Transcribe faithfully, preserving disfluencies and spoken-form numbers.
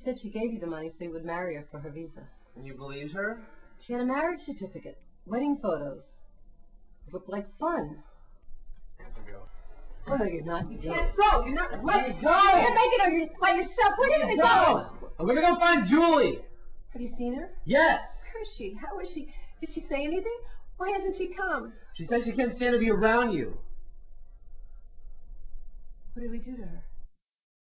said she gave you the money so you would marry her for her visa. And you believed her? She had a marriage certificate, wedding photos. It looked like fun. I have to go. Oh, no, you're not. You can't go. You're not. Let me go! You're making it by yourself. Where are you going to go? I'm gonna go find Julie. Have you seen her? Yes. Where is she? How is she? Did she say anything? Why hasn't she come? She said she can't stand to be around you. What did we do to her?